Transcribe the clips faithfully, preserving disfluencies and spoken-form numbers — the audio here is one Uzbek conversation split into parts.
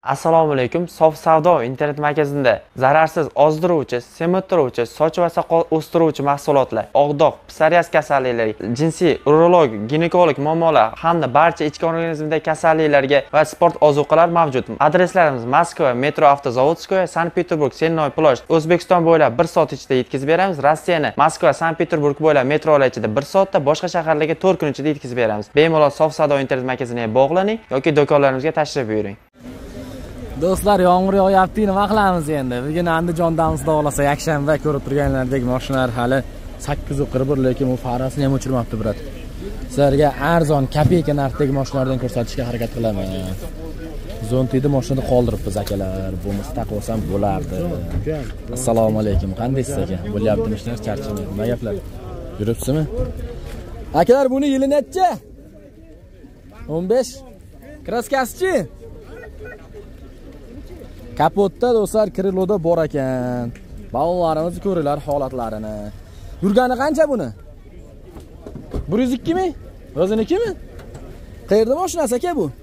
Assalomu alaykum. Sof savdo internet magazinde zararsiz ozdiruvchi, semittiruvchi, soch va soqol o'stiruvchi mahsulotlar, og'doq, psoriaz kasalliklari, jinsiy, urolog, ginekolog muammolar hamda barcha ichki organizmdagi kasalliklarga va sport ozuqalar mavjud. Adreslarimiz Moskva, Metro Avtozavodskoye, Sankt-Peterburg, Sennoy plosh. O'zbekiston bo'ylab bir soat ichida yetkazib beramiz. Rossiyani Moskva, Sankt-Peterburg bo'ylab metrolar ichida bir soatda, boshqa shaharlarga to'rt kun ichida yetkazib beramiz. Bemalol Sof savdo internet magaziniga bog'laning yoki do'konlarimizga tashrif buyuring. Do'stlar, yomg'ir yog'yapti, nima qilamiz endi? Bugun Andijondamiz xudo xolasa yakshanba, ko'rib turganlardek mashinalar hali sakkiz yuz qirq bir, lekin u farasini ham o'chirmabdi, brat. Sizlarga arzon, kopeyka narxdagi mashinalardan ko'rsatishga harakat qilaman. Zontida mashinada qoldiribmiz akalar. Bo'lmasa taqib olsam bo'lardi. Assalomu alaykum. Qandaysiz aka? Bo'lyaptimi ishlar, charchamaydi. Nima gaplar? Yuribsizmi? Akalar, buni yili necha? o'n besh. Kraskasi-chi? Kapotda do'stlar kriloda bor ekan. Ballonlarimiz ko'ringlar holatlarini. Yurgani qancha buni? bir yuz ikki ming? O'zinikimi? Qayerda mashinasi aka bu?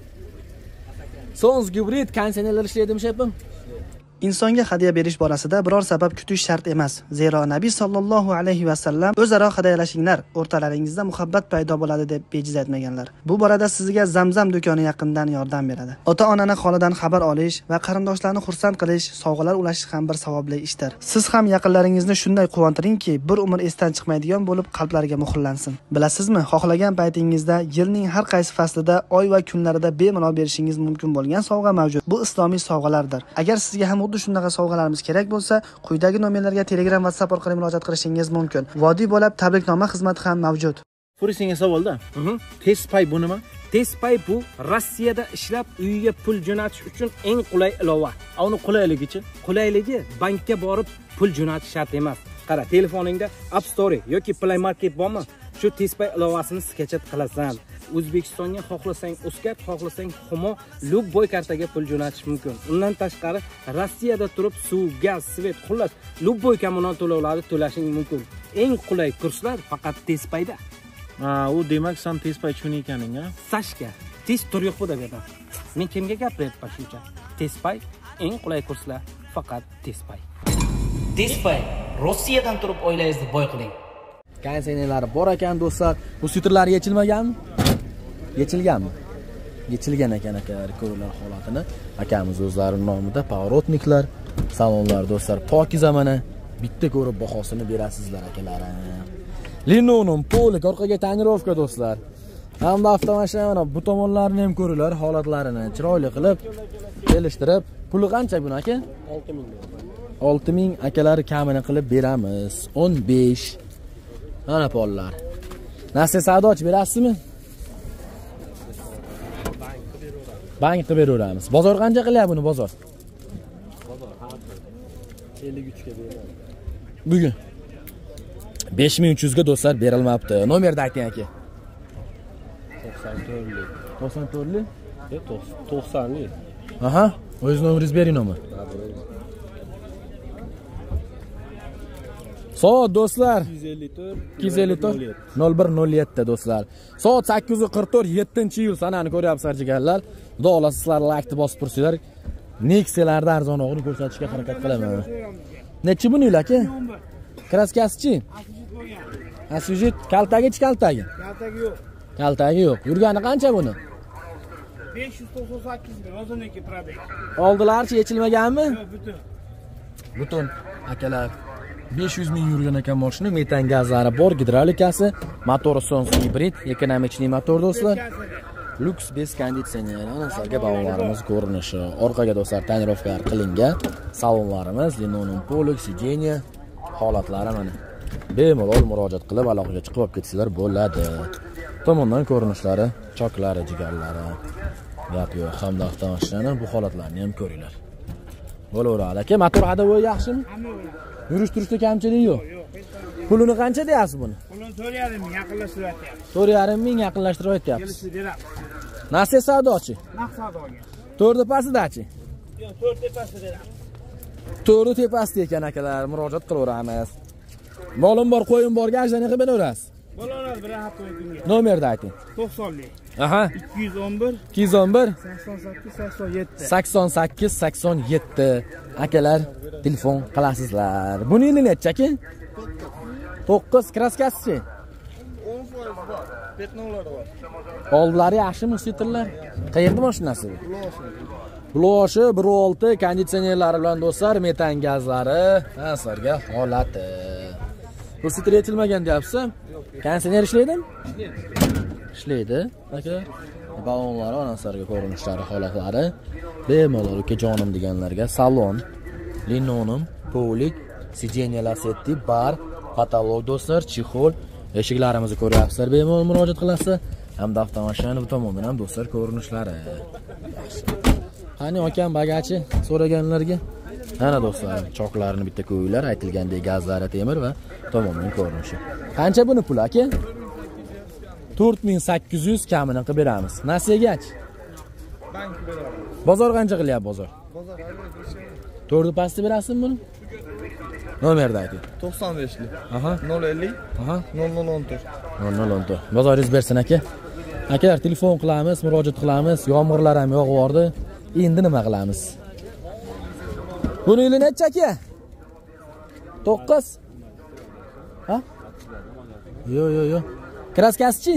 Sons gibrid konditsionerlar ishlaydimi shepim? Insonga hadya berish borasida biror sabab kutish shart emas. Zero Nabiy sallallohu alayhi va sallam o'zaro hadyalashinglar, o'rtalaringizda muhabbat paydo bo'ladi deb bejiz aytmaganlar. Bu borada sizga Zamzam do'koni yaqindan yordam beradi. Ota-onani holidan xabar olish va qarindoshlarni xursand qilish, sovg'alar ulashish ham bir savobli ishdir. Siz ham yaqinlaringizni shunday quvontiringki, bir umr esdan chiqmaydigan bo'lib qalblariga muhrlansin. Bilasizmi, xohlagan paytingizda yilning har qaysi faslida, oy va kunlarida bemalol berishingiz mumkin bo'lgan sovg'a mavjud. Bu islomiy sovg'alardir. Agar sizga ham xuddi shunaqa sovg'alarimiz kerak bo'lsa, quyidagi nomerlarga Telegram, WhatsApp orqali murojaat qilishingiz mumkin. Vodiy bo'lib tabriknoma xizmati ham mavjud. Furisingga savolda. Tespay bu nima? Tespay bu Rossiyada ishlab uyiga pul jo'natish uchun eng qulay ilova. Uni qulayligichi? Qulayligi bankka borib pul jo'natish shart emas. Qara, telefoningda App Store yoki Play Market bormi? Shu Tespay ilovasini sketchat qilasan. O'zbekistonga xohlasang Uzcard, xohlasang Humo, Lubboy kartaga pul jo'natish mumkin. Undan tashqari Rossiyada turib suv, gaz, svet, xullas Lubboy kommunal to'lovlari to'lashing mumkin. Eng qulay kurslar faqat Tespayda. Ha, u demak sen Tespay chun ekaning, ha? Sashka, tez tur yo'q bu yerda. Men kimga gapiryapman shuncha? Tespay eng qulay kurslar faqat Tespay. Tespay Rossiyadan turib oilangizni boy qiling. Konditsionerlari bor ekan do'stlar. Bu sutrlari yechilmaganmi? Yechilganmi? Yechilgan ekan akalar, ko'ringlar holatini. Akamiz o'zlarining nomida pavorotniklar, salonlar do'stlar pokiza mana. Bitta ko'rib bahosini berasizlar akalar. Linoleum polik, orqaga tonirovka do'stlar. Hamda avtomashina mana bu tomonlarini ham ko'ringlar holatlarini chiroyli qilib kelishtirib. Puli qancha buni aka? olti ming. olti ming akalar kamini qilib beramiz. o'n besh. Mana pollar. Nasib savdochi berasizmi? Bank qilib beraveramiz. Bozor qancha qilyapti buni bozor? Bozor ellik uch ga beradi. Bugun besh ming uch yuz ga do'stlar berilmabdi. Nomerni ayting aka. to'qson to'rtlik. to'qson to'rtlik? Yo'q, to'qsonlik. Aha, o'z nomeringizni bering nomi. Soat do'stlar ikki yuz ellik to'rt ikki yuz ellik to'rt nol bir nol yetti do'stlar. Soat sakkiz yuz qirq to'rt yettinchi iyul sanani ko'ryapsizlar jigarlar. Xudo xolasa sizlar like bosib tursanglar, Nexia'larda arzonroqini ko'rsatishga harakat qilaman. Nechi buni aka? Kraskasi-chi? Asujit kaltagi-chi kaltagi? Kaltagi yo'q. Kaltagi yo'q. Yurgani qancha buni? besh yuz to'qson sakkiz ming o'ziniki probek. Oldilarchi yechilmaganmi? Yo'q, butun. Butun akalar. besh yuz ming yurgan ekan mashina, metan gazlari bor, gidrolikasi, motori Sons gibrid, ekonomik motor do'stlar. Lux bez konditsioner, ana sizlarga ballonlarimiz ko'rinishi. Orqaga do'stlar tonirovkalar qilingan. Salonlarimiz linoleum polik, sideniya holatlari mana. Bemalol murojaat qilib aloqaga chiqib olib ketsizlar bo'ladi. Tomondan ko'rinishlari, choklari, jigarlari. Gap yo'q, hamda avtomashinaning bu holatlarini ham ko'ringlar. Bo'laveradi aka, motor hadovoy yaxshimi? Yurish turishda kamchilik yo'q. Pulini qancha deyapsiz buni? Pulini to'rt yarim ming yaqinlashtiryapti. to'rt yarim ming yaqinlashtiryapsiz. Kelishib beramiz. Nasib savdochi? Maqsadoga. to'rt tepasidachi? Yo'q, to'rt tepasida beramiz. to'rt tepasida ekan akalar, murojaat qilaveramiz. Molim bor, qo'yim bor, gajdani qilib beraverasiz. Bo'ladi. bir hafta o'tgan. Nomerni ayting. to'qsonlik. Aha. ikki yuz o'n bir ikki yuz o'n bir sakson sakkiz sakson yetti. sakson sakkiz sakson yetti. Akalar, telefon qilasizlar. Buni yili necha aka? to'qqiz kraskasi-chi? o'n foiz bor. Petnolari bor. Oldilari yaxshimi sitrlar? Qayerda mashinasi? Bloshi bir olti konditsionerlari bilan do'stlar, metan gazlari, asarga holati. Bu sitr yetilmagan deyapsiz? Konditsioner ishlaydimi? Ishlaydi. Aka, balonlari, anasarga ko'rinishlari, holatlari bemalol ukajonim deganlarga salon, linonim, polik, sidenyalar setdi, bar, katalog do'stlar, chexol, eshiklarimizni ko'ryapsizlar, bemalol murojaat qilasiz. Hamda avtomashina bu tomondan ham do'stlar ko'rinishlari. Qani akam bagachi so'raganlarga. Mana do'stlar, choklarini bitta qo'yinglar, aytilgandek gazlari temir va tomondan ko'rinishi. Qancha buni pul aka? to'rt ming sakkiz yuz kamini qilib beramiz. Nasiyagach? Bank beradi. Bozor qancha qilyapti bozor? Bozor to'rtni pastda berasizmi buni? Nomerni ayting. to'qson beshlik. Aha. nol ellik. Aha. nol nol o'n to'rt. nol nol o'n to'rt. Bozoringiz bersin aka. Akalar, telefon qilamiz, murojaat qilamiz. Yomg'irlar ham yog'vordi. Endi nima qilamiz? Buni yili necha aka? to'qqiz. Ha? Yo yo yo. Kraskasi-chi?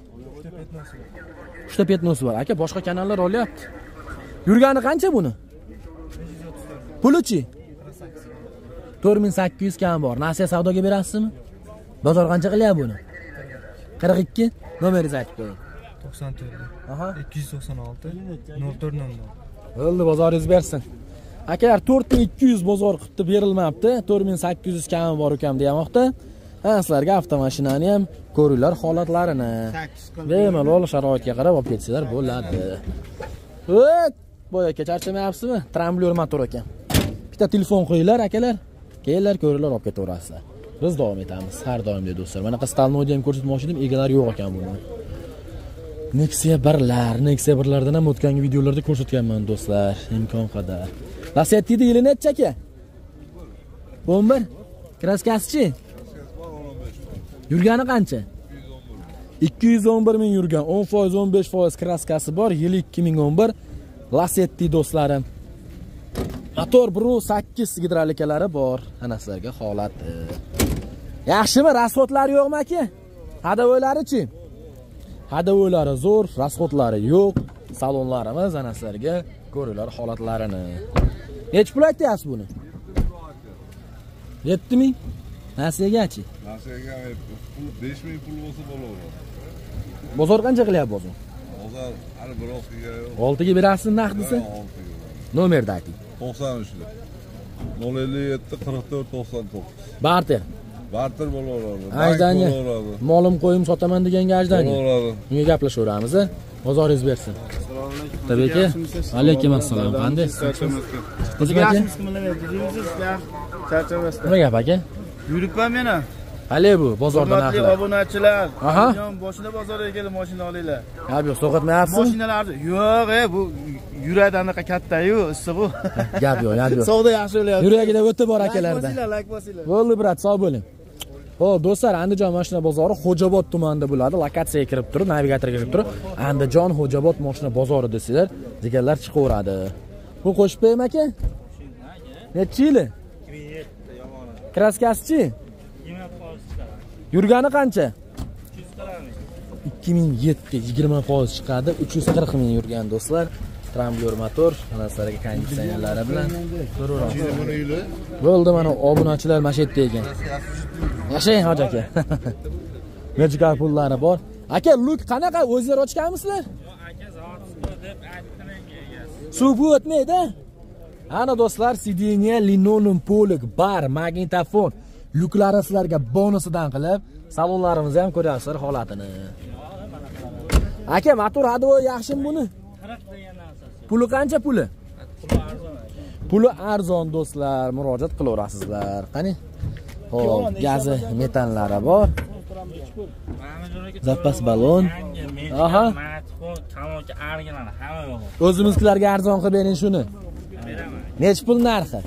uchta petnosi bor. Aka, boshqa kanallar olyapti. Yurgani qancha buni? Puli-chi? to'rt ming sakkiz yuz kam bor. Nasiya savdoga berasizmi? Bozor qancha qilyapti buni? qirq ikki. Nomeringizni aytib qo'ying. to'qson to'rt. Aha. ikki yuz to'qson olti nol to'rt nol nol. Bo'ldi, bozoringiz bersin. Akalar, to'rt ming ikki yuz bozor qilib berilmabdi. to'rt ming sakkiz yuz kam bor ukam demoqda. Ha, sizlarga avtomashinani ham ko'ringlar holatlarini. Bemalol sharoitga qarab olib ketsizlar bo'ladi. O't, boy aka charchamayapsizmi? Tramblyor motor ekan. Bitta telefon qo'yinglar akalar. Kelinglar ko'ringlar olib ketaverasizlar. Biz davom etamiz har doimdek do'stlar. Mana qistalno'ni ham ko'rsatmoqchi edim, egalari yo'q ekan buni. Nexia birlar, Nexia birlardan ham o'tgangi videolarda ko'rsatganman do'stlar, imkon qadar. Lasettida yili necha aka? o'n bir. Kraskasi-chi? Yurgani qancha? ikki yuz o'n bir ming yurgan, o'n foiz o'n besh foiz kraskasi bor, yili ikki ming o'n bir. Lasetti do'stlarim. Motor bir sakkiz gidrolikalari bor. Ana sizlarga holati. Yaxshimi? Rasxodlari yo'qmi aka? Hadavoylari-chi? Hadavoylari zo'r, rasxodlari yo'q. Salonlarimiz ana sizlarga ko'ringlar holatlarini. Nech pul aytyapsiz buni? yetti ming? Nasiyaga-chi? Nasiyaga besh ming pul bo'lsa bo'laveradi. Bozor qancha qilyapti bozor? Bozor hali bir oltiga yo'q. oltiga berasiz naqdisi? Nomerni ayting. to'qson uch nol ellik yetti qirq to'rt to'qson to'qqiz. Barter. Barter bo'laveradi. Ajdaniya. Molim qo'yim sotaman deganga ajdaniya. Bo'laveradi. Unga gaplashaveramiz. Bozoringiz bersin. Tabiiy aka. Alaykum assalom. Qanday? O'ziga Charchamasdan. Nima gap aka? Yuribman meni. Hali bu bozorda Hurmatli narxlar. obunachilar. Aha. Jon boshida bozorga kelib mashina olinglar. Gap yo'q, so'qitmayapsiz? Mashinalarni yo'q, e, bu yuradi anaqa katta-yu, issiq-ku. Gap yo'q, gap yo'q. Savdo yaxshi bo'lyapti. Yuragida o'ti bor akalarda. Lak bosinglar. Bo'ldi, brat, sog' bo'ling. Xo'p, do'stlar, Andijon mashina bozori Xo'jobod tumanida bo'ladi. Lokatsiyaga kirib turib, navigatorga kirib turib, Andijon Xo'jobod mashina bozori desizlar, deganlar chiqaveradi. Bu qo'shib qo'yim aka? Necha yili? ikki ming yetti yomon. Kraskasi-chi? yigirma foiz chiqadi. Yurgani qancha? uch yuz qirq ming. ikki ming yetti yigirma foiz chiqadi, uch yuz qirq ming yurgan do'stlar. Tramblyor motor, anaslarga konditsionerlari bilan ko'raveramiz. Bo'ldi, mana obunachilar mashetda ekan. Yashang hoji aka. Nechga pullari bor? Aka, luk qanaqa? O'zingizlar ochganmisizlar? Yo'q, aka, zavod deb aytdi menga egasi. Suv o'tmaydi? Ana do'stlar, sideniya, linoleum polik, bar, magnitofon, luklari sizlarga bonusidan qilib, salonlarimizni ham ko'ryapsizlar holatini. Aka, motor hadovoy yaxshimi buni? qirq degan narsasi. Puli qancha puli? Puli arzon. Puli arzon do'stlar, murojaat qilaverasizlar. Qani? Xo'p, gazi, metanlari bor. Zapas balon. Aha. O'zimizlarga arzon qilib bering shuni. Nech pul narxi?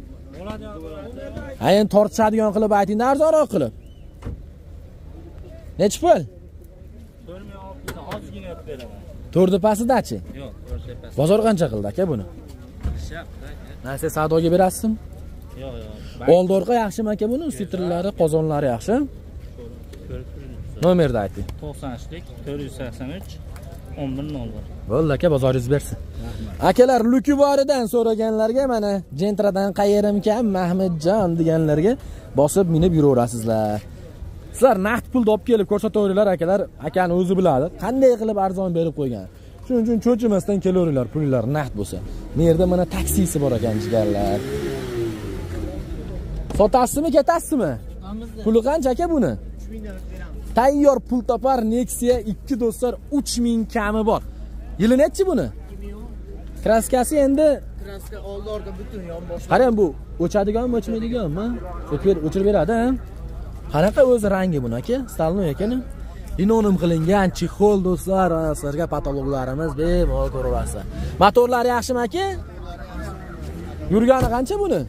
Bo'ladi. Ayin tortishadigan qilib ayting, arzonroq qilib. Nechi pul? to'rt ming olti yuz ozgina olib beraman. to'rt tepasidachi? Yo'q, to'rt tepasi. Bozor qancha qildi aka buni? Narsa savdoga berasizmi? Yo'q, yo'q. Oldi orqa yaxshimi aka buni? Sitrlari, qozonlari yaxshi. Nomerni ayting. to'qsonlik to'rt yuz sakson uch o'n bir nol bir. Bo'ldi aka, bozoringiz bersin. Akalar, Lukiboridan so'raganlarga mana Gentradan qayerimkan Mahmudjon deganlarga bosib minib yuraverasizlar. Sizlar naqd pulni olib kelib ko'rsataveringlar akalar. Akani o'zi biladi qanday qilib arzon berib qo'ygan. Shuning uchun cho'chimasdan kelaveringlar, pullar naqd bo'lsa. Bu yerda mana taksisi bor ekan jigarlar. Sotasizmi, ketasizmi? Puli qancha aka buni? uch ming dan beramiz. Tayyor pul topar Nexia ikki do'stlar uch ming kami bor. Yili nechi buni? Kraskasi endi Kraska oldi orqa butun yon boshqa. qarang, bu o'chadiganmi, o'chmaydiganmi? O'chirib o'chirib beradi, ha? Qanaqa o'zi rangi buni aka? Stalnoy ekan. Inonim qilingan chexol do'stlar, sizlarga patologlarimiz bemalol ko'raverasiz. Motorlari yaxshimi aka? Yurgani qancha buni?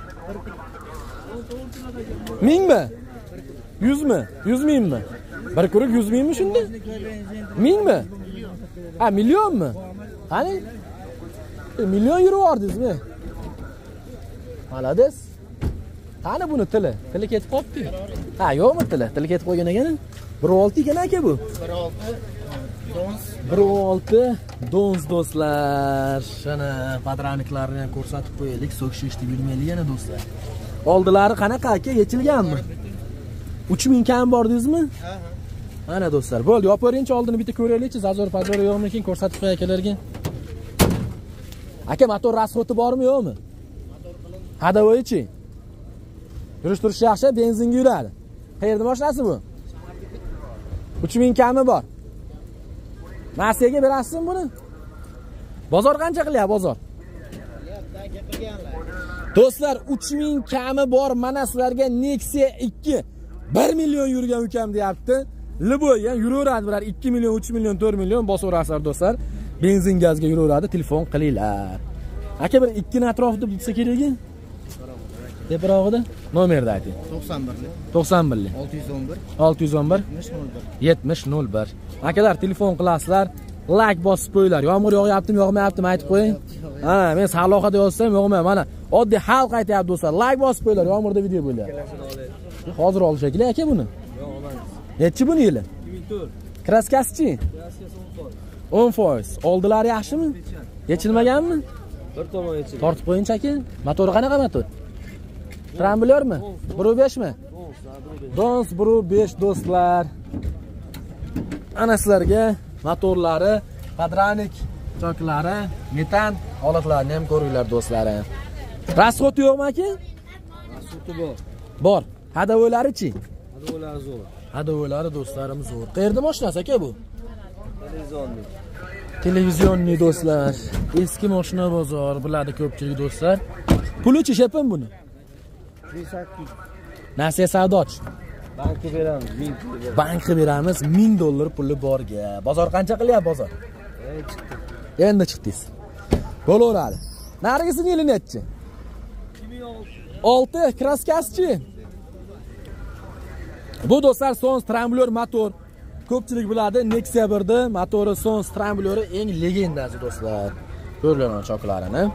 mingmi? yuzmi? yuz mingmi? Bir kurik yuz mingmi shunda? mingmi? Ha, millionmi? Qani? E, million yuribordingizmi? Malades. Qani buni tili? Tili ketib qopti. Ha, yo'qmi tili? Tili ketib qo'ygan ekan. bir olti ekan aka bu. bir olti dons. bir olti dons do'stlar. Shana padraniklarni ham ko'rsatib qo'yaylik. So'kishishni yurmaylik yana do'stlar. Oldilari qanaqa aka? Yechilganmi? uch ming kam bor dedingizmi? Ha, ha. Mana do'stlar, bo'ldi, yopaveringchi, oldini bitta ko'raylikchi, zazor pazor yo'qmikin, ko'rsatib qo'y akalarga. Aka, motor rasxoti bormi, yo'qmi? Hadovoyichi. Yurish turish yaxshi, benzinga yuradi. Qayerda mashinasi bu? uch ming kami bor. Nasiyaga berasizmi buni? Bozor qancha qilyapti, bozor? Do'stlar, uch ming kami bor, mana sizlarga Nexia ikki bir million yurgan ukam deyapti. Liboy, yani yuraveradi bular ikki million, uch million, to'rt million bosaverasizlar do'stlar. Benzin gazga yuraveradi, telefon qilinglar. Aka, bir ikkini atrofida bitsa kerak. Teprog'ida nomerni ayting. to'qson bir to'qson bir olti yuz o'n bir olti yuz o'n bir yetmish nol bir. Akalar, telefon qilasizlar, like bosib qo'yinglar. Yomg'ir yog'yaptimi, yog'mayaptimi aytib qo'ying. Ha, men salohada yozsam yog'mayapti. Mana oddiy xalq aytayapti do'stlar. Like bosib qo'yinglar, yomg'irda video bo'lyapti. Hozir olish kerak aka buni. Nechi buni yili? ikki ming to'rt. Kraskasichi? o'n foiz. Oldilari yaxshimi? Yechilmaganmi? Bir tomon yechilgan. Tortib qo'ying aka. Motori qanaqa motor? Tramblyormi? bir nuqta besh mi? Dons bir nuqta besh do'stlar. Ana sizlarga motorlari, padranik choklari, metan holatlarini ham ko'ringlar do'stlarim. Rasxot yo'qmi aka? Rasxoti bor. Bor. Hadovoylari-chi? Hadovoylari zo'r. Hadovoylari do'stlarimiz zo'r. Qayerda mashinasi aka bu? Televizorni. Televizionni do'stlar. Eski mashina bozor, biladi ko'pchilik do'stlar. Puli-chi shepim buni? ming sakkiz yuz. Nasiya savdochi. Bankka beramiz, ming. Bankka beramiz, ming dollar puli borga. Bozor qancha qilyapti bozor? E, chiqdi. Endi chiqdingiz. Bo'laveradi. Narigisini yili nechi? ikki ming olti kraskasichi? Bu do'stlar Sons Scrambler motor. Ko'pchilik biladi, Nexia birda motori Sons Scrambler eng legendasi do'stlar. Ko'rganman choklarini.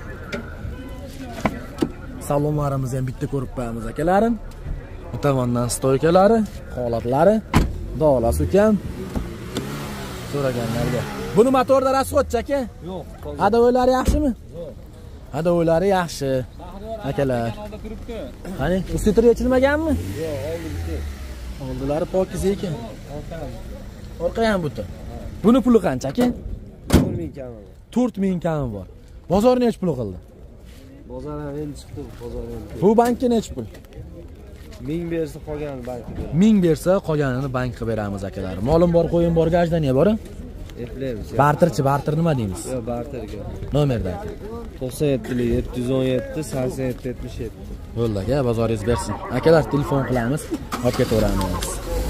Salonlarimizni ham bitta ko'rib qo'yamiz akalarim. Bu tomondan stoykalari, holatlari, Dolas ukam so'raganlarga. Buni motorda rasxotchi aka? Yo'q. Hadovoylari yaxshimi? Yo'q. Hadovoylari yaxshi. Akalar. Qani, ustitri yechilmaganmi? Yo'q, oldi bitta. Oldilari pokiza ekan. Orqa ham buta. Buni puli qancha aka? to'rt ming kami bor. to'rt ming kami bor. Bozor nech pul qildi? Bozor ham endi chiqdi, bozor endi. Bu bankka nech pul? ming bersa qolganini bankka beramiz. ming bersa qolganini bankka beramiz akalar. Molim bor, qo'yim bor, gajdaniya bor-a? Eplaymiz. Barterchi, barter nima deymiz? Yo'q, barterga. Nomerda. to'qson yetti yetti yuz o'n yetti sakson yetti yetmish yetti. Bo'ldi aka, bozoringiz bersin. Akalar, telefon qilamiz, olib ketaveramiz.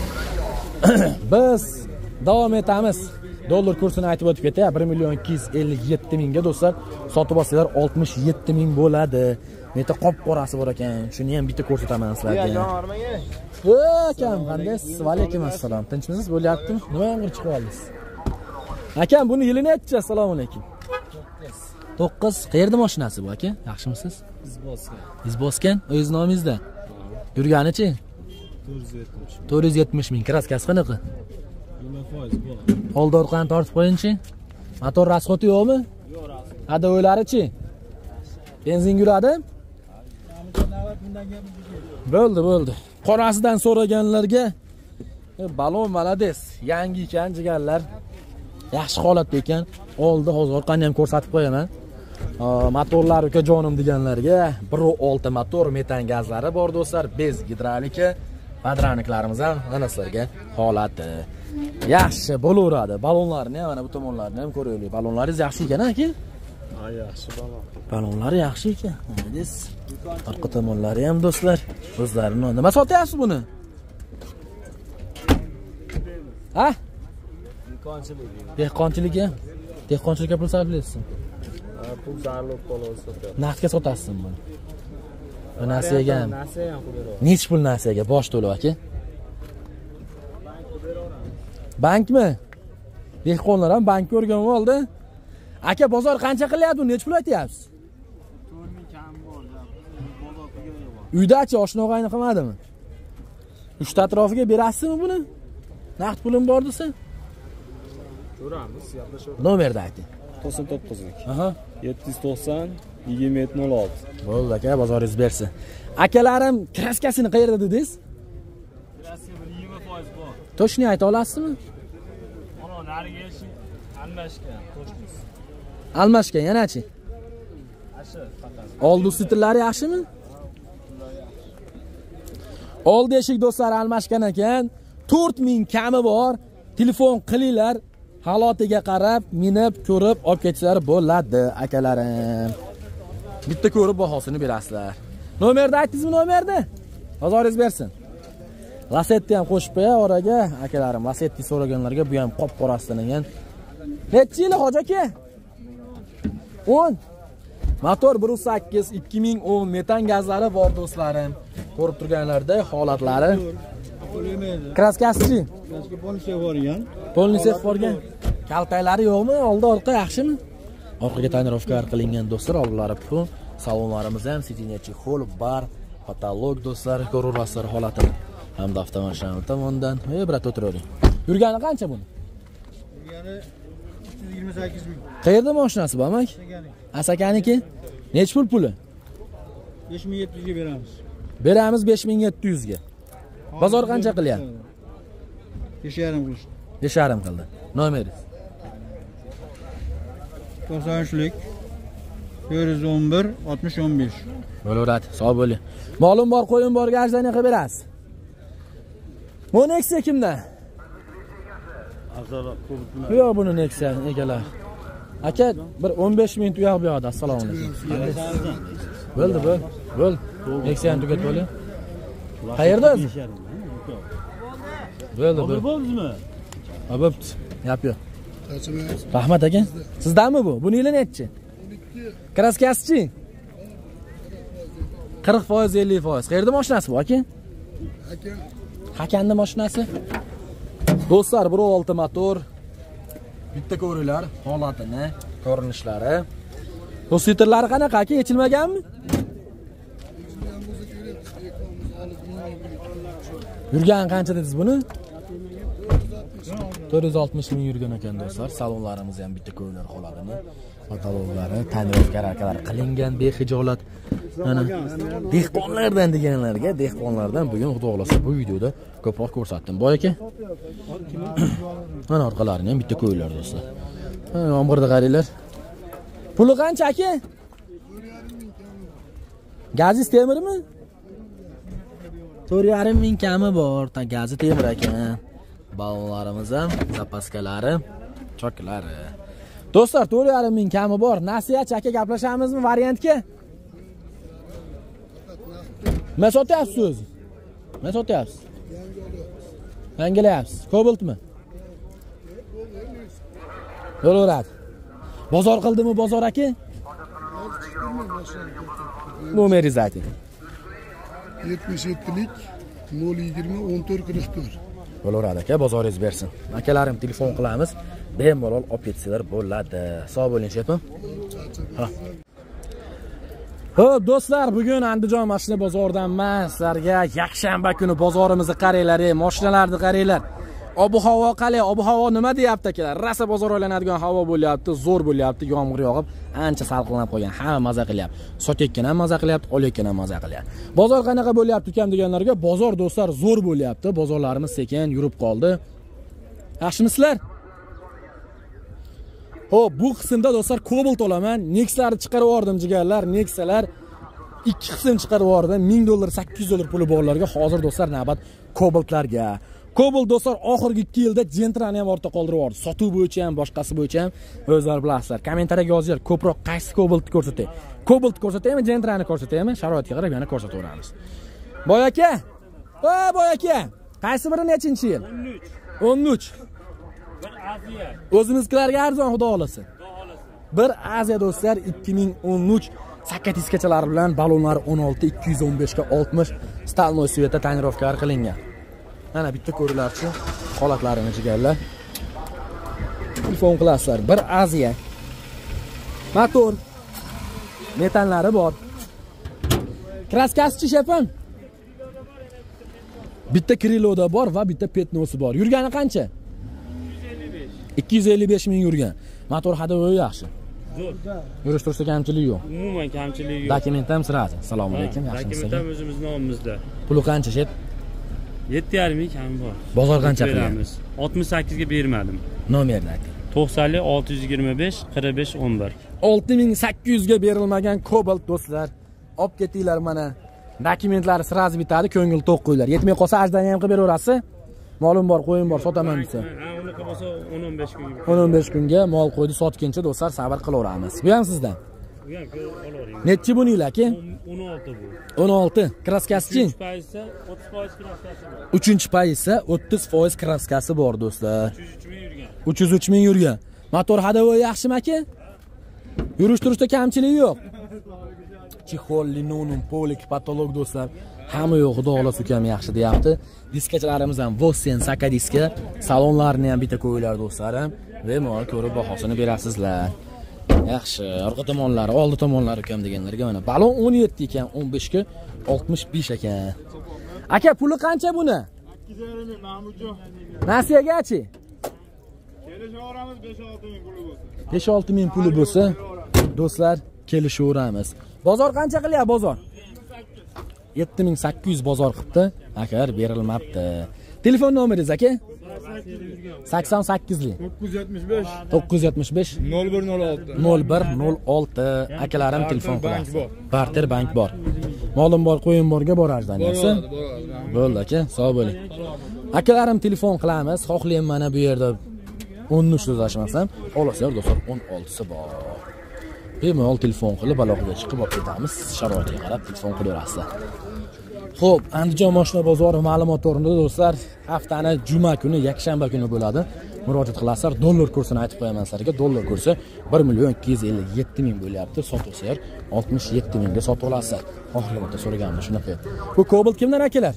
Biz davom etamiz. Dollar kursini aytib o'tib ketay. bir million ikki yuz ellik yetti mingga do'stlar sotib olsanglar oltmish yetti ming bo'ladi. Neta qop qorasi bor ekan. Shuni ham bitta ko'rsataman sizlarga. Akam, qandaysiz? Va alaykum assalom. Tinchmisiz? Bo'lyaptimi? Nima yomg'ir chiqib oldingiz? Akam, buni yilini aytchi. Assalomu alaykum. to'qqiz. Qayerda mashinasi bu aka? Yaxshimisiz? Izboskan. Izboskan, o'z nomingizda. Yurganichi? to'rt yuz yetmish ming. Kraskasi qanaqa? yigirma foiz bor. Oldi orqani tortib qo'yingchi. Motor rasxoti yo'qmi? Yo'q, rasxot. Hada o'ylarichi? Benzin yuradi? Bo'ldi, bo'ldi. Qorasidan so'raganlarga balon malades, yangi ekan jigarlar. Yaxshi holatda ekan. Oldi hozir orqani ham ko'rsatib qo'yaman. Motorlar uka jonim deganlarga bir nol olti motor, metan gazlari bor do'stlar, bez gidrolika, padraniklarimiz ham mana sizlarga holati. Yaxshi bo'laveradi. Balonlarni ham mana bu tomonlarni ham ko'raylik. Balonlaringiz yaxshi ekan, aka? Ha, yaxshi balon. Balonlari yaxshi ekan. Mana orqa tomonlari ham do'stlar, o'zlarini. Nima sotyapsiz buni? Ha? Dehqonchilik. Dehqonchilikka? Dehqonchilikka pul sarflaysiz. Pul zarlab qolsa sotadi. Naqdga sotasizmi buni? Bu nasiyaga ham. Nasiya ham qiladi. Nech pul nasiyaga bosh to'lab aka? Bankmi? Dehqonlar ham bankka o'rganib oldi. Aka, bozor qancha qilyapti? Nech pul aytyapsiz? to'rt ming kam bor. Bozor pulga bor. Uydachi oshna og'ayni qilmadimi? uchta atrofiga berasizmi buni? Naqd pulim bor desa? Ko'ramiz, gaplashamiz. Nomerni ayting. to'qson to'qqizlik. Aha. yetti yuz to'qson yigirma yetti nol olti. Bo'ldi aka, bozoringiz bersin. Akalarim kraskasini qayerda dedingiz? Kraska bir yigirma foiz bor. To'shni ayta olasizmi? Mana nariga eshi almashgan, qo'shnis. Almashgan, yana-chi? Ashi faqat. Oldi stitlari yaxshimi? Oldi eshik do'stlar almashgan ekan. to'rt ming kami bor. Telefon qilinglar. Halotiga qarab, minib, ko'rib, olib ketishlar bo'ladi, akalarim. Bitta ko'rib bahosini berasizlar. Nomerni aytdingizmi, nomerni? Bozoringiz bersin. Lasetti ham qo'shib qo'ya oraga, akalarim. Lasetti so'raganlarga bu ham qop qorasidan. Necha yil hoji aka? o'n. Motor bir yuz sakkiz ikki ming o'n metan gazlari bor do'stlarim. Ko'rib turganlarda holatlari. Kraskasi. Kraska polisiya borgan. Polisiya borgan. Kaltaylari yo'qmi? Oldi orqa yaxshimi? Orqaga tonirovka qilingan do'stlar, oldilari pul. Salonlarimiz ham sitinachi hol, bar, patolog do'stlar, ko'rurasizlar holatini. Hamda avtomashina tomonidan, ey brat o'tiravering. Yurgani qancha buni? Yurgani uch yuz yigirma sakkiz ming. Qayerda mashinasi bu, amak? Asakaniki? Nech pul puli? besh ming yetti yuz ga beramiz. Beramiz besh ming yetti yuz ga. Bozor qancha qilyapti? besh yarim qilishdi. besh yarim qildi. Nomeringiz? to'qson uchlik to'rt yuz o'n bir oltmish o'n besh. Bo'laveradi, sog' bo'ling. Ma'lum bor, qo'yim bor, gajdani qilib berasiz. Bu Nexia kimdan? Azaloq ko'pmi? Yo'q, buni Nexia egalar. Aka, bir o'n besh minut u yoq bu yoqda. Assalomu alaykum. Bo'ldi, bo'l. Bo'l. Nexia'ni tugatib oling. Qayerda o'zi? Bo'ldi, bo'l. Bo'ldimi? Ha, bo'pti. Yap yo'q. Rahmat aka. Sizdanmi bu? Buni yili nechi? Kraskasi-chi? qirq foiz ellik foiz. Qayerda mashinasi bu aka? Aka. Hakanda mashinasi. Do'stlar, bir nol olti motor. Bitta ko'ringlar holatini, ko'rinishlari. Bu sitrlari qanaqa aka? Yechilmaganmi? Yurgan qancha dedingiz buni? to'rt yuz oltmish ming yurgan ekan do'stlar. Salonlarimiz ham bitta ko'ringlar holatini. Patologlari, tonirovkalar qilingan behijolat. Mana dehqonlardan deganlarga, dehqonlardan bugun xudo xolasa bu videoda ko'proq ko'rsatdim. Boy aka. Mana orqalarini ham bitta ko'ringlar do'stlar. Mana omborda qaranglar. Puli qancha aka? Gazi temirmi? to'rt yarim ming kami bor. Ta gazi temir ekan. Balonlarimiz ham, zapaskalari, choklari. Do'stlar, to'rt yarim ming kami bor. Nasihat aka gaplashamizmi variantga? Men sotyapsiz o'zi. Men sotyapsiz. Yangilayapsiz. Kobaltmi? Bo'laveradi. Bozor qildimi bozor aka? Nomeringizni ayting. yetmish yettilik nol yigirma o'n to'rt qirq to'rt. Bo'laveradi aka, bozoringiz bersin. Akalarim telefon qilamiz, bemalol olib ketsalar bo'ladi. Sog' bo'ling, shepim. Ha. Xo'p, do'stlar, bugun Andijon mashina bozoridanman. Sizlarga yakshanba kuni bozorimizni qaranglar, mashinalarni qaranglar. Ob-havo qalay? Ob-havo nima deyapti akalar? Rasa bozor aylanadigan havo bo'lyapti, zo'r bo'lyapti, yomg'ir yog'ib, ancha salqinlab qolgan. Hamma maza qilyapti. Sotayotgan ham maza qilyapti, olayotgan ham maza qilyapti. Bozor qanaqa bo'lyapti ukam deganlarga, bozor do'stlar zo'r bo'lyapti. Bozorlarimiz sekin yurib qoldi. Yaxshimisizlar? Xo'p, bu qismda do'stlar Cobalt olaman. Nexa'larni chiqarib yubordim jigarlar. Nexa'lar ikki qism chiqarib yubordim. ming dollar, sakkiz yuz dollar puli borlarga hozir do'stlar navbat Cobaltlarga. Cobalt do'stlar oxirgi ikki yilda Gentra'ni ham ortda qoldirib yubordi. Sotuv bo'yicha ham, boshqasi bo'yicha ham o'zlar bilasizlar. Kommentariyaga yozinglar, ko'proq qaysi Cobaltni ko'rsatay? Cobalt ko'rsataymi, Gentra'ni ko'rsataymi? Sharoitga qarab yana ko'rsataveramiz. Boy aka? O, boy aka. Qaysi biri nechinchi yil? o'n uch. Bir Aziya. O'zimizlarga arzon xudo xolasa. Bir Aziya do'stlar ikki ming o'n uch sakkiz bilan balonlar o'n olti ikki yuz o'n besh ga oltmish stalnoy sveta tonirovkalar qilingan. Mana bitta ko'rilarchi holatlarini jigarlar. Telefon qilasizlar. Bir Aziya. Motor. Metanlari bor. Kraskasi shepim. Bitta Kriloda bor va bitta Petnosi bor. Yurgani qancha? ikki yuz ellik besh ming yurgan. Motor hadovoyi yaxshi. Zo'r. Yurish tursa kamchilik yo'q. Umuman kamchilik yo'q. Dokument ham sirasi. Assalomu alaykum, yaxshimisiz? Dokument ham o'zimiz nomimizda. Puli qancha shep? yetti yarim ming kam bor. Bozor qancha qilamiz? oltmish sakkiz ga bermadim. Nomerni ayting. to'qson olti yuz yigirma besh qirq besh o'n bir. olti ming sakkiz yuz ga berilmagan Cobalt do'stlar. Olib ketinglar mana. Dokumentlari sirasi bitadi, ko'ngil to'q qo'yinglar. Yetmay qolsa ajdani ham qilib beraverasiz. Molim bor, qo'yim bor, sotaman desa. Ha, uni qilsa o'n o'n besh kunga. o'n o'n besh kunga mol qo'ydi, sotguncha do'stlar sabr qilaveramiz. Bu ham sizdan. Bu ham olavering. Nechi buning aka? o'n olti bu. o'n olti. Kraskasi-chi? uchinchi pay esa o'ttiz foiz kraskasi bor do'stlar. uch yuz uch ming yurgan. Motor hadovoyi yaxshimi aka? Yurish turishda kamchilik yo'q. Chexol, linoleum, polik, patolog do'stlar. Hamma yo'q, xudo xolasa ukam yaxshi deyapti. Diskachalarimiz ham Vossen Saka diska. Salonlarni ham bitta qo'yinglar do'stlarim. Bemalol ko'rib bahosini berasizlar. Yaxshi, orqa tomonlari, oldi tomonlari ukam deganlarga mana balon o'n yetti ekan, o'n besh ga oltmish besh ekan. Aka, puli qancha buni? sakkiz yarim ming Mahmudjon. Nasiyagachi? Kelishaveramiz besh olti ming puli bo'lsa. besh olti ming puli bo'lsa, do'stlar, kelishaveramiz. Bozor qancha qilyapti bozor? yetti ming sakkiz yuz bozor qilibdi. Akar berilmabdi. Telefon nomeringiz aka? sakson sakkizlik to'qqiz yuz yetmish besh to'qqiz yuz yetmish besh nol bir nol olti nol bir nol olti. Akalarim telefon qiladi. Barter bank bor. Molim bor, qo'yim borga bor ajdaniyasi. Bo'ldi aka, sog' bo'ling. Akalarim telefon qilamiz. Xohlayman mana bu yerda o'n uch so'zlashmasam, olasizlar do'stlar o'n oltisi bor. Bemalol telefon qilib aloqaga chiqib olib ketamiz. Sharoitiga qarab telefon qilaverasizlar. Xo'p, Andijon mashina bozori ma'lumot o'rnida do'stlar, haftani juma kuni, yakshanba kuni bo'ladi. Murojaat qilasizlar. Dollar kursini aytib qo'yaman sizlarga. Dollar kursi bir million ikki yuz ellik yetti ming bo'lyapti. Sotuvsizlar oltmish yetti mingga sotib olasizlar. Oxirgi marta so'ragandim shunaqa. Bu Cobalt kimdan akalar?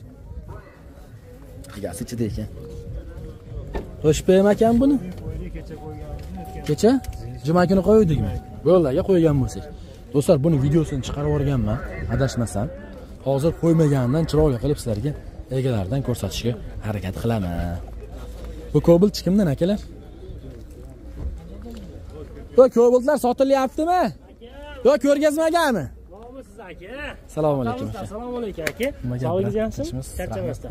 Egasi ichida ekan. Qo'shib qo'yam ekan buni. Kecha juma kuni qo'ydikmi? Bo'ldi, qo'ygan bo'lsak. Do'stlar, buni videosini chiqarib yuborganman, adashmasam. Hozir qo'ymagandan chiroyli qilib sizlarga egalaridan ko'rsatishga harakat qilaman. Bu Cobalt kimdan akalar? Bu Cobaltlar sotilyaptimi? Yo, ko'rgazmaganmi? Siz aka. Assalomu alaykum. Assalomu alaykum aka. Sog'ligingiz yaxshimi? Charchamasdan.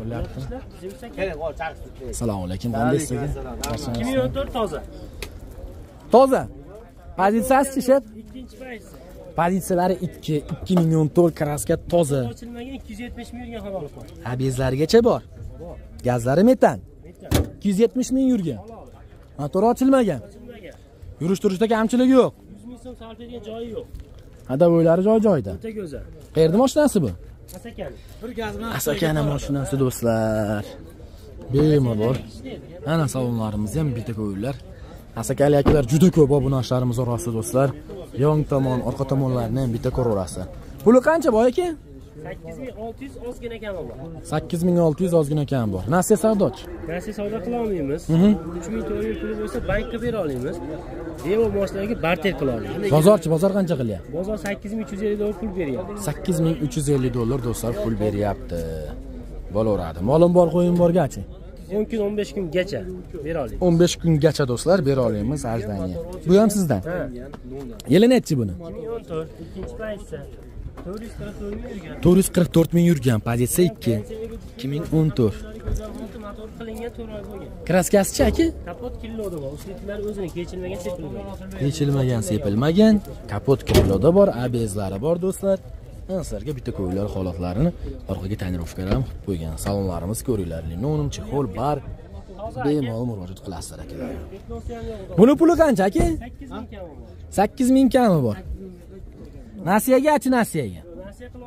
Assalomu alaykum. Qandaysizlar? ikki ming o'n to'rt toza. Toza. Pozitsiyasi shep? ikkinchi pozisiya. Pozitsiyalari ikki, ikki ming o'n to'rt kraska toza. Ochilmagan ikki yuz yetmish ming yurgan havola bor. Abezlarigacha bor. Bor. Gazlari metan. Metan. ikki yuz yetmish ming yurgan. Motor ochilmagan. Ochilmagan. Yurish turishda kamchilik yo'q. yuz ming so'm sarf etgan joyi yo'q. Hadovoylari joy-joyida. O'ta go'zal. Qayerda mashinasi bu? Asakani. Bir gazman. Asakani mashinasi do'stlar. Bemalol. Ana salonlarimiz ham bitta qo'yinglar. Asakali akalar juda ko'p bu narsalarimiz orasida do'stlar. Yong tomon, orqa tomonlarni ham bitta ko'raverasiz. Puli qancha boy aka? sakkiz ming olti yuz ozgina kami bor. sakkiz ming olti yuz ozgina kam bor. Nasiya savdochi. Nasiya savdo qila olmaymiz. uch ming to'rt yuz puli bo'lsa bankka bera olamiz. Demo mashinaga barter qila olamiz. Bozorchi bozor qancha qilyapti? Bozor sakkiz ming uch yuz ellik dollar pul beryapti. sakkiz ming uch yuz ellik dollar do'stlar pul beryapti. Bo'laveradi. Molim bor, qo'yim borgachi. o'n kun o'n besh kungacha bera olamiz. o'n besh kungacha do'stlar bera olamiz ajdaniya. Bu ham sizdan. Ha. Yili nechi buni? ikki ming o'n to'rt, ikkinchi pozitsiya. to'rt yuz qirq to'rt ming yurgan. to'rt yuz qirq to'rt ming yurgan, pozitsiya ikki. ikki ming o'n to'rt. Motor qilingan to'rt oy bo'lgan. Kraskasi-chi aka? Kapot killoda bor. Uslitlari o'zini kechilmagan, sepilmagan. Kechilmagan, sepilmagan. Kapot killoda bor, A B S'lari bor do'stlar. Sizlarga bitta ko'ylak holatlarini orqaga tonirovkalar ham qilib qo'ygan. Salonlarimiz ko'ringlar. Linoleum, chexol bar. Bemalol murojaat qilasizlar akalar. Buni puli qancha aka? sakkiz ming kami bor. sakkiz ming kami bor. Nasiyaga-chi nasiyaga? Nasiya qila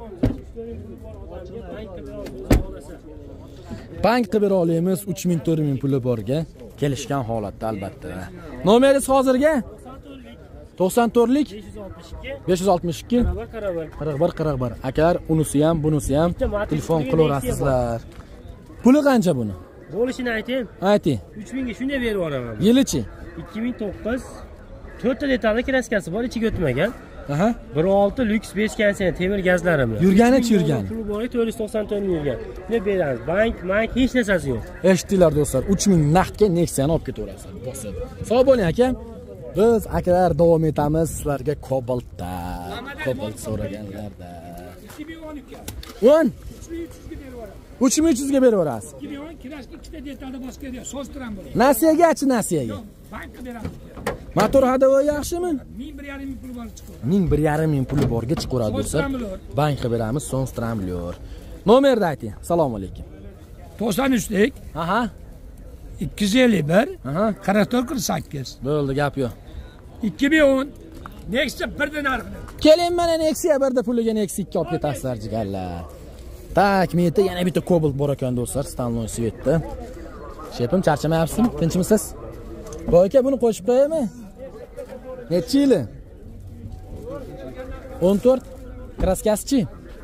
olamiz. Bank qilib bera olamiz. uch ming to'rt ming puli borga kelishgan holatda albatta. Nomeringiz hozirga? to'qson to'rtlik besh yuz oltmish ikki qirq bir qirq bir. Akalar unisi ham, bunisi ham telefon qilaverasizlar. Puli qancha buni? Bo'lishini aytayim. Ayting. uch mingga shunday berib yuboraman. Yilichi? ikki ming to'qqiz to'rtta detalli kraskasi bor, ichiga o'tmagan. Aha. bir olti lyuks besh kansiya temir gazlari bilan. Yurgani-chi yurgani? Puli bor, to'rt yuz to'qson to'rt ming yurgan. Shunday beramiz. Bank, bank hech narsasi yo'q. Eshitdinglar do'stlar, uch ming naqdga Nexia'ni olib ketaverasizlar. Bosib. Sog' bo'ling aka. Biz akalar davom etamiz sizlarga Cobaltda. Cobalt so'raganlarda. o'n uch ming uch yuz ga berib yuborasiz. ikki ming o'n kirashga ikkita detalda boshqa yo'q, so'ztiram bo'ladi. Nasiyaga-chi nasiyaga? Bankka beramiz. Motor hadovoy yaxshimi? ming bir yarim ming puli bor chiqadi. ming bir yarim ming puli borga chiqaradi do'stlar. Bankka beramiz, so'ng stramlyor. Nomerni ayting. Assalomu alaykum. to'qson uchlik. Aha. ikki yuz ellik bir. Aha. qirq to'rt qirq sakkiz. Bo'ldi, gap yo'q. ikki ming o'n Nexia birda narxini. Keling mana Nexia birda puliga Nexia ikki olib ketasizlar jigarlar. Tak, menda yana bitta Cobalt bor ekan do'stlar, Stanley Svetda. Shepim charchamayapsizmi? Tinchmisiz? Boy aka buni qo'shib qo'yaymi? Necha yili? o'n to'rt. Kraskasi-chi?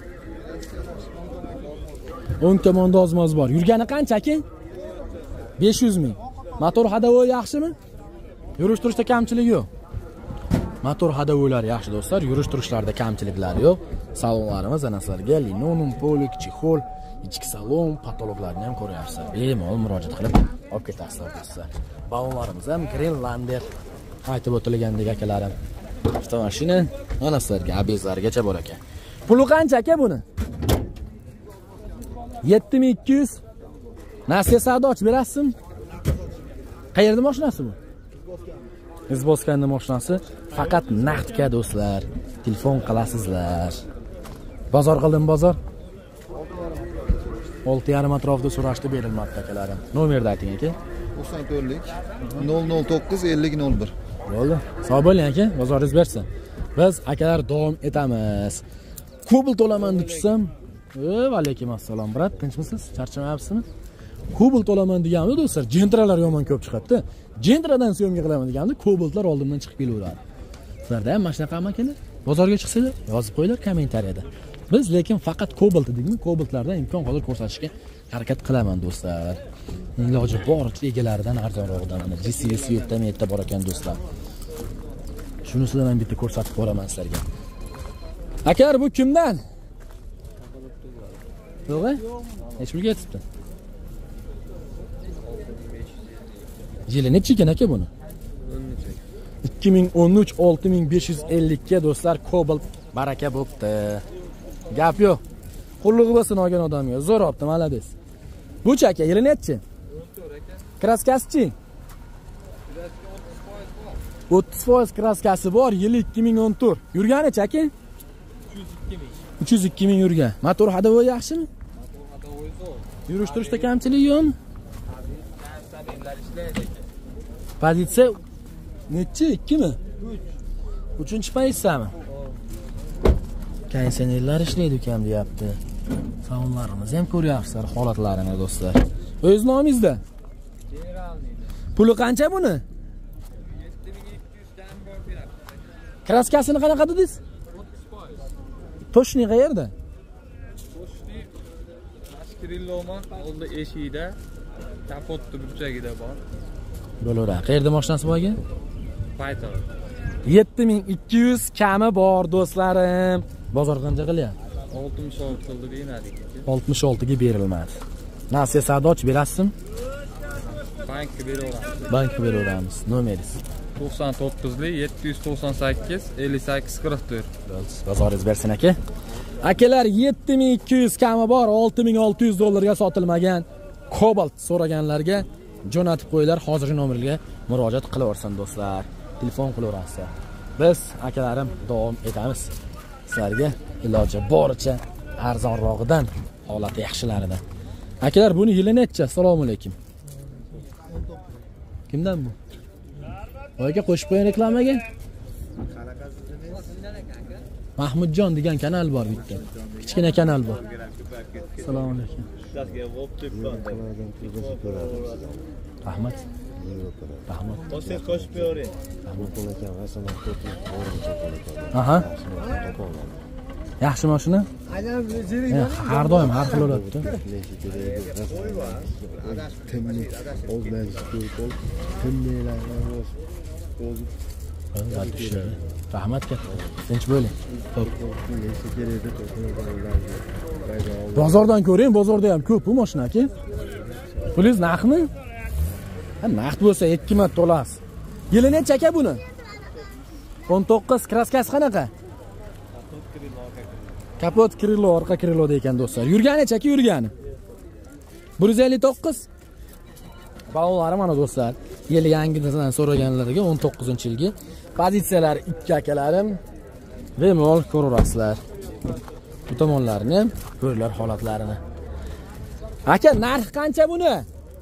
o'n tomonda ozmoz bor. Yurgani qancha aka? besh yuz ming. Motor hadovoy yaxshimi? Yurish turishda kamchilik yo'q. Motor hadovoylari yaxshi do'stlar, yurish turishlarda kamchiliklar yo'q. Salonlarimiz ana sizlarga linoleum, polik, chexol, ichki salon, patologlarni ham ko'ryapsizlar. Bemalol murojaat qilib olib ketasizlar do'stlar. Balonlarimiz ham Greenlander aytib o'tilgandek akalarim. Avtomashina ana sizlarga A B S'largacha bor ekan. Puli qancha aka buni? yetti ming ikki yuz. Nasiya savdochi berasizmi? Qayerda mashinasi bu? Izboskanning mashinasi faqat naqdga do'stlar. Telefon qilasizlar. Bozor qildim bozor. olti yarim atrofida so'rashdi berilmoqda akalarim. Nomerni ayting aka. to'qson to'rtlik nol nol to'qqiz ellik nol bir. Bo'ldi. Sog' bo'ling aka, bozoringiz bersin. Biz akalar davom etamiz. Cobalt olaman deb tursam, "Va alaykum assalom, brat, tinchmisiz? Charchamayapsizmi?" Cobalt olaman deganimda do'stlar, Gentralar yomon ko'p chiqadi. Gentradan syomka qilaman deganimda Cobaltlar oldimdan chiqib kelaveradi. Sizlarda ham mana shunaqa amakilar bozorga chiqsanglar, yozib qo'yinglar kommentariyada. Biz lekin faqat Cobalt dedikmi, Cobaltlardan imkon qadar ko'rsatishga harakat qilaman do'stlar. Iloji boricha egalaridan arzonroqdan mana G C S yetda metda bor ekan do'stlar. Shunisidan ham bitta ko'rsatib boraman sizlarga. Akalar bu kimdan? To'g'ri? Hech kimga yetibdi. Yili necha ekan aka buni? ikki ming o'n uch olti ming besh yuz ellik ga do'stlar Cobalt baraka bo'pti. Gap yo'q. Qulluqi bo'lsin olgan odamga. Zo'r opti, malades. Bu-chi aka, yili nechi? Kraskasi-chi? o'ttiz foiz kraskasi bor, yili ikki ming o'n to'rt. Yurgani-chi aka? uch yuz ikki ming yurgan. Motor hadovoy yaxshimi? Yurish turishda kamchilik yo'qmi? Pozitsiya nechi? ikki mi? uchinchi pozitsiyami? Konditsionerlar ishlaydi ekan deyapti. Salonlarimizni ham ko'ryapsizlar holatlarini do'stlar. O'z nomingizda? Puli qancha buni? yetti ming ikki yuz dan bor beradi. Kraskasini qanaqa dedingiz? o'ttiz foiz. Toshni qayerda? Kirilloma oldi eshikda, kapotni burchagida bor. Bo'laveradi. Qayerda mashinasi bor ekan? Python. yetti ming ikki yuz kami bor do'stlarim. Bozor qancha qilyapti? oltmish olti qildi deynadik. oltmish olti ga berilmadi. Nasiya savdochi berasizmi? Bankka beraveramiz. Bankka beraveramiz. Nomeringiz? to'qson to'qqiz yetti yuz to'qson sakkiz ellik sakkiz qirq to'rt. Bozoringiz bersin aka. Akalar yetti ming ikki yuz kami bor, olti ming olti yuz dollarga sotilmagan Cobalt so'raganlarga jo'natib qo'yinglar. Hozirgi nomerga murojaat qilaversin do'stlar. Telefon qilaverasizlar. Biz akalarim davom etamiz. Sizlarga iloji boricha arzonrog'idan, holati yaxshilaridan. Akalar buni yili necha? Assalomu alaykum. Kimdan bu? Oyga qo'shib qo'ying reklamaga. Mahmudjon degan kanal bor bitta. Kichkina kanal bor. Assalomu alaykum. Rahmat. Rahmat. Siz qo'shib qo'ying. Aha. Yaxshi mashina? Har doim har xil bo'ladi. Rahmat katta. Tinch bo'ling. Bozordan ko'ring, bozorda ham ko'p bu mashina aka. Pulingiz naqdmi? Ha, naqd bo'lsa ikki marta olasiz. Yili necha aka buni? o'n to'qqiz, kraskasi qanaqa? Kapot krilo, orqa krilo ekan do'stlar. Yurgani necha aka yurgani? bir yuz ellik to'qqiz. Balonlari mana do'stlar. Yili yangidan so'raganlarga o'n to'qqizinchi yilgi pozitsiyalar ikki akalarim bemalol ko'rasizlar. Bu tomonlarini ham ko'ringlar holatlarini. Aka, narx qancha buni?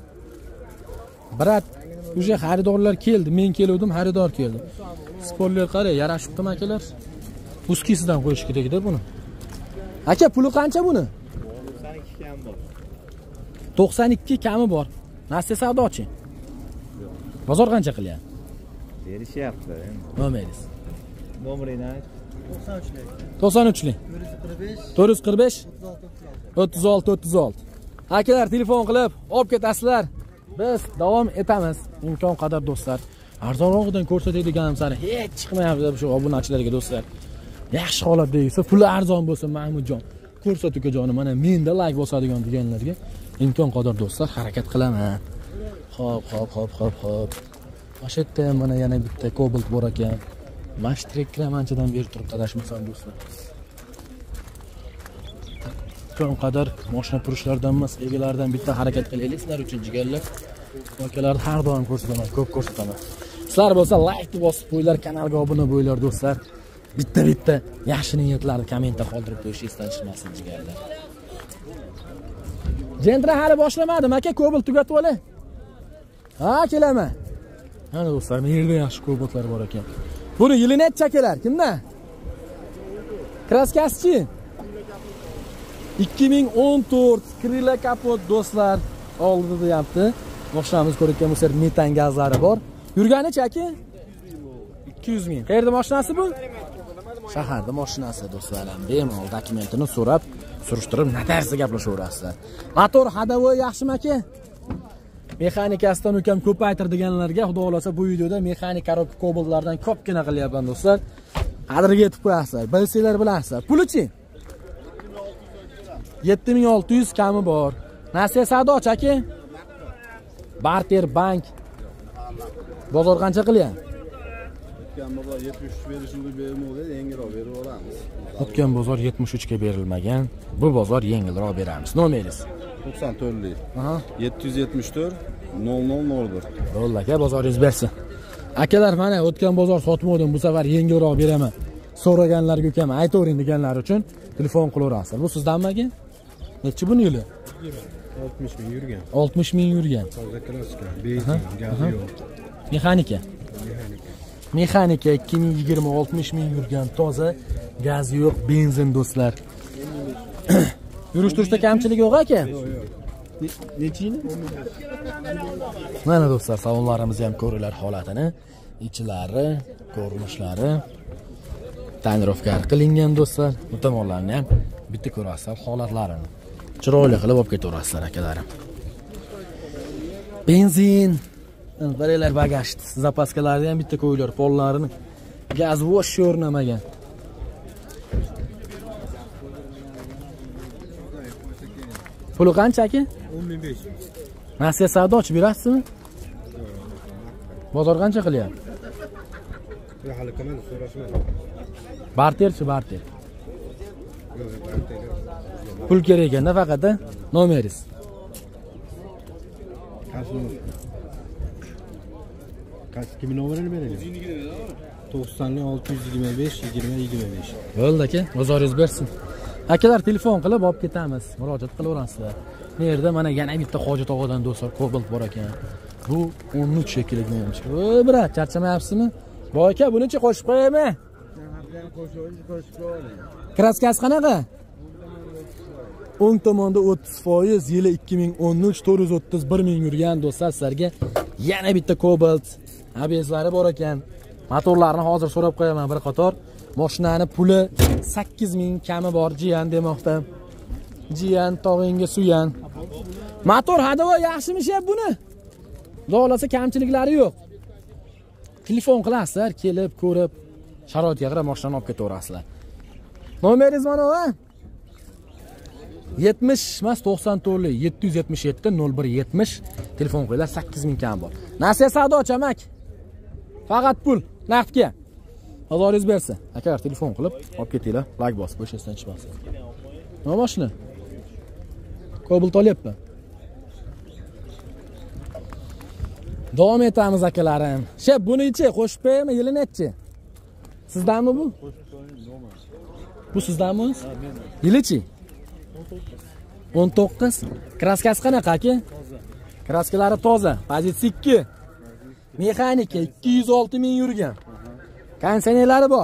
Brat, o'sha xaridorlar keldi, men keldim, xaridor keldi. Spoiler qarang, yarashibdi akalar. Uskisidan qo'yish kerak-da buni. Aka, puli qancha buni? to'qson ikki kami bor. to'qson ikki kami bor. Nasiya savdochi. Bozor qancha qilyapti? Berishyapti. Nomeringiz? Nomerini ayt. to'qson uch lik. to'rt yuz qirq besh o'ttiz olti o'ttiz olti. Akalar telefon qilib olib ketasizlar. Biz davom etamiz. Imkon qadar do'stlar. Arzonroqdan ko'rsatadiganim sari hech chiqmayapti shu obunachilarga do'stlar. Yaxshi holatda esa puli arzon bo'lsa Mahmudjon. Ko'rsat ukajonim, mana menda like bosadigan deganlarga imkon qadar do'stlar harakat qilaman. Xo'p, xo'p, xo'p, xo'p, xo'p. O'sha yerda ham mana yana bitta Cobalt bor ekan. Mashtrek kramanchadan beri turib adashmasam do'stlar. Imkon qadar mashina purishlaridan emas, egalaridan bitta harakat qilaylik sizlar uchun jigarlar. Akalarni har doim ko'rsataman, ko'p ko'rsataman. Sizlar bo'lsa like bosib qo'yinglar, kanalga obuna bo'linglar do'stlar. Bitta-bitta yaxshi niyatlarni kommentda qoldirib qo'yish esdan chiqmasin jigarlar. Jendra hali boshlamadim aka, Cobalt tugatib olay. Ha, kelaman. Mana do'stlar, men yerda yaxshi Cobaltlar bor ekan. Buni yili necha kelar? Kimda? Kraskasichi? ikki ming o'n to'rt krila kapot do'stlar oldida deyapti. Mashinamiz ko'rikkan bo'lsa metan gazlari bor. Yurganicha aka? ikki yuz ming. Qayerda mashinasi bu? Shaharda mashinasi do'stlarim. Bemalol dokumentini so'rab, surishtirib, notarsiz gaplashaverasizlar. Motor hadovoy yaxshimi aka? Mexanikasidan ukam ko'paytirdiganlarga xudo xolasa bu videoda mexanik korobka Cobaltlardan ko'pgina qilyapman do'stlar. Qadriga yetib qo'yasizlar. Bilsanglar bilasizlar. Pulichi? yetti ming olti yuz kami bor. Nasiya savdochi aka? Barter bank. Bozor qancha qilyapti? O'tgan bozor yetmish uch berishni bermoqda, yengilroq berib olamiz. O'tgan bozor yetmish uch ga berilmagan. Bu bozor yengilroq beramiz. Nomeringiz? to'qson to'rt lik. Aha. yetti yuz yetmish to'rt nol nol nol bir. Bo'ldi aka, bozoringiz bersin. Akalar, mana o'tgan bozor sotmodim, bu safar yengilroq beraman. So'raganlarga ukam aytavering deganlar uchun telefon qilaverasizlar. Bu sizdanmi aka? Nechi buni yili? oltmish ming yurgan. oltmish ming yurgan. Toza kraska, benzin, gazi yo'q. Mexanika. Mexanika. Mexanika ikki ming yigirma oltmish ming yurgan, toza, gaz yo'q, benzin do'stlar. Yurish turishda kamchilik yo'q aka? Yo'q, yo'q. Necha yil? Mana do'stlar, salonlarimizni ham ko'ringlar holatini, ichlari, ko'rinishlari. Tonirovka qilingan do'stlar. Bu tomonlarni ham bitta ko'rasizlar holatlarini. Chiroyli qilib olib ketaverasizlar akalarim. Benzin, baranglar bagajni, zapaskalarni ham bitta qo'yinglar, pollarini. Gaz vosh o'rnamagan. Puli qancha aka? o'n ming besh yuz. Nasiya savdo ochib berasizmi? Bozor qancha qilyapti? Yo hali qilmadi, so'rashmadi. Barterchi, barter. Pul kerak ekanda faqat nomeringiz. Qaysi kim nomerini beraylik? to'qson olti yuz yigirma besh yigirma yigirma besh. Bo'ldi aka, bozoringiz bersin. Akalar telefon qilib olib ketamiz, murojaat qilaverasizlar. Bu yerda mana yana bitta Hoji tog'adan do'stlar Cobalt bor ekan. Bu o'n uch shekillik menimcha. Voy brat, charchamayapsizmi? Boy aka, bunichi qo'shib qo'yaymi? Kraskasi qanaqa? o'ng tomonda o'ttiz foiz, yili ikki ming o'n uch, to'rt yuz o'ttiz bir ming yurgan do'stlar, sizlarga yana bitta Cobalt abezlari bor ekan. Motorlarni hozir so'rab qo'yaman bir qator. Mashinani puli sakkiz ming kami bor jiyan demoqda. Jiyan tog'ingga suyan. Motor hadavo yaxshimi shep buni? Xudo kamchiliklari yo'q. Telefon qilasizlar, kelib ko'rib, sharoitga qarab mashinani olib ketaverasizlar. Nomeringiz mana va? yetmish emas to'qson to'rt yetti yuz yetmish yetti nol bir yetmish telefon qo'yinglar, sakkiz ming kam bor. Nasiya savdo chamak. Faqat pul naqdga. Bozoringiz bersa, aka telefon qilib olib ketinglar, lag bosib bo'shasidan chiqmasin. Nima mashina? Cobalt olyapman. Davom etamiz akalarim. Shep, buni-chi qo'shib qo'yaymi, yili nechi? Sizdanmi bu? Bu sizdanmi? Yili-chi? o'n to'qqiz. Kraskasi qanaqa aka? Kraskalari toza, pozitsiya ikki. Mexanika ikki yuz olti ming yurgan. Kondisionerlari bor.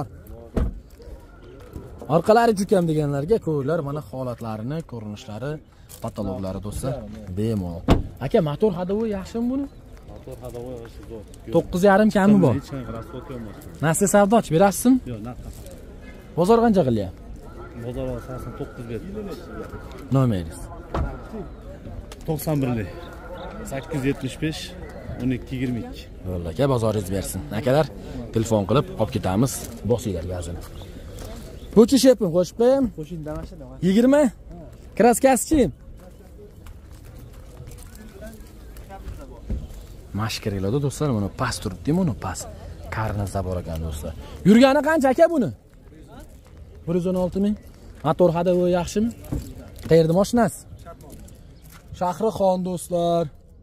Orqalari jukam deganlarga ko'rlar mana holatlarini, ko'rinishlari, patologlari do'stlar bemalol. Aka, motor hadovi yaxshimi buni? Motor hadovi yaxshi zo'r. to'qqiz yarim kami bor. Nasiya savdo ochib berasizmi? Yo'q, naqd. Bozor qancha qilyapti? Bozor sakson to'qqiz bet. Nomeringiz? to'qson birlik sakkiz yuz yetmish besh o'n ikki yigirma ikki. Bo'ldi aka, bozoringiz bersin. Akalar, telefon qilib olib ketamiz. Bosinglar gazini. Po'chi shepim qo'shib qo'yam. Qo'shing damasha damasha. yigirma. Kraskasi-chi? Mashkirlarda do'stlar, mana past turibdi-mi, uni past. Karnizda bor ekan do'stlar. Yurgani qancha aka buni? bir yuz o'n olti ming. Motor hadovi yaxshimi? Qayerda mashinasi? Shahrixon do'stlar.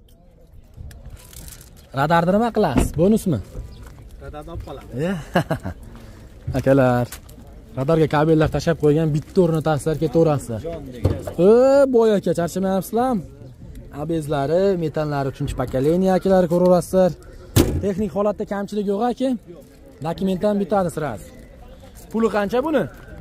Radarni nima qilasiz? Bonusmi? Radarni olib qolamiz. Akalar, radarga kabellar tashab qo'ygan, bitta o'rnatasizlar, ketaverasizlar. E, boy aka, charchamayapsizlarmi? Abezlari, metallari uchinchi pokoleniya akalar ko'raverasizlar. Texnik holatda kamchilik yo'q aka. Dokumentdan bitadi sirasi. Puli qancha buni?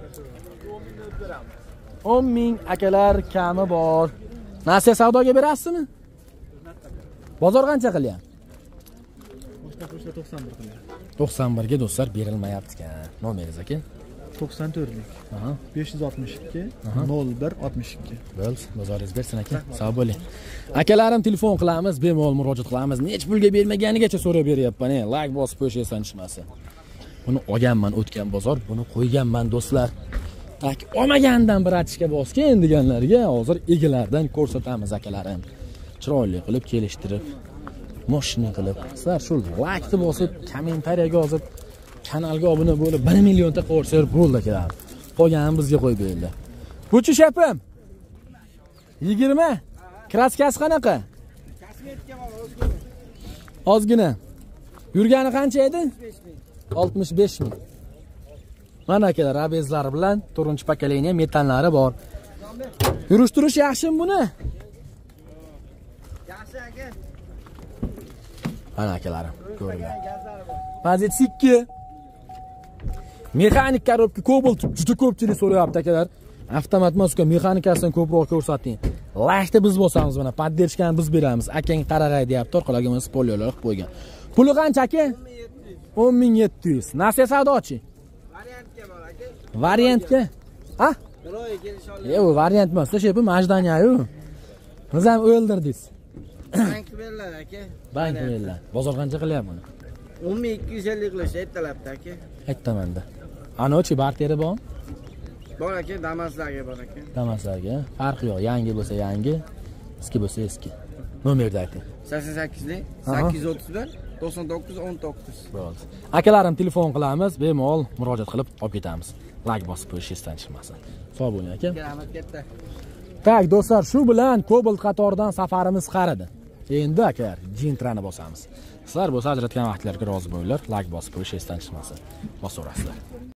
o'n ming akalar kami bor. Nasiya savdoga berasizmi? Bozor qancha qilyapti? to'qson bir qilyapti. to'qson bir ga do'stlar berilmayapti ekan. Nomeringiz aka? to'qson to'rtlik. Aha. besh yuz oltmish ikki nol bir oltmish ikki. Bo'ldi, bozoringiz bersin aka. Sog' bo'ling. Akalarim telefon qilamiz, bemalol murojaat qilamiz. Nech pulga bermaganigacha so'rab beryapman. Like bosib qo'yishingizdan tushmasin. Buni olganman o'tgan bozor, buni qo'yganman do'stlar. Tak olmagandan bir achishga bosgan deganlarga hozir egilardan ko'rsatamiz akalarim. Chiroyli qilib kelishtirib, mashina qilib, sizlar shu like-ni bosib, kommentariyaga yozib, kanalga obuna bo'lib bir million ta qo'ysalar bo'ldi akalar. Qolganini bizga qo'yib beringlar. Po'chi shapim. yigirma. Kraskasi qanaqa? Ozgina. Yurgani qancha edi? oltmish besh ming. Mana akalar, abezlari bilan to'rtinchi pokoleniya metallari bor. Yurish turish yaxshimi buni? Yaxshi aka. Mana akalarim, ko'ringlar. Pozitsiya ikki. Mexanik korobka Cobalt juda ko'pchilik so'rayapti akalar. Avtomat maska mexanikasidan ko'proq ko'rsating. Lashda biz bosamiz mana, podderchkani biz beramiz. Akang qarag'ay deyapti, orqalariga mana spoilerlar qo'yib qo'ygan. Puli qancha aka? o'n ming yetti yuz. Nasiya savdochi? Variantga bor aka. Variantga? Ha? E, u variant emas-da, shu bu majdanyayu. Siz ham o'ldirdingiz. Bank beriladi aka. Bank beriladi. Bozor qancha qilyapti buni? o'n ming ikki yuz ellik qilish ayttalabdi aka. Aytamanda. Anochi barteri bormi? Bor aka, Damaslarga bor aka. Damaslarga. Farqi yo'q. Yangi bo'lsa yangi, eski bo'lsa eski. Nomerni ayting. sakson sakkizlik sakkiz yuz o'ttiz bir to'qson to'qqiz o'n to'qqiz. Bo'ldi. Akalarim telefon qilamiz, bemalol murojaat qilib olib ketamiz. Like bosib qo'yishingizdan chiqmasin. Sog' bo'ling aka. Rahmat katta. Tak, do'stlar, shu bilan Cobalt qatoridan safarimiz qaridi. Endi akalar, Gentrani bosamiz. Sizlar bo'lsa ajratgan vaqtlarga rozi bo'linglar, like bosib qo'yishingizdan chiqmasin. Bosaverasizlar.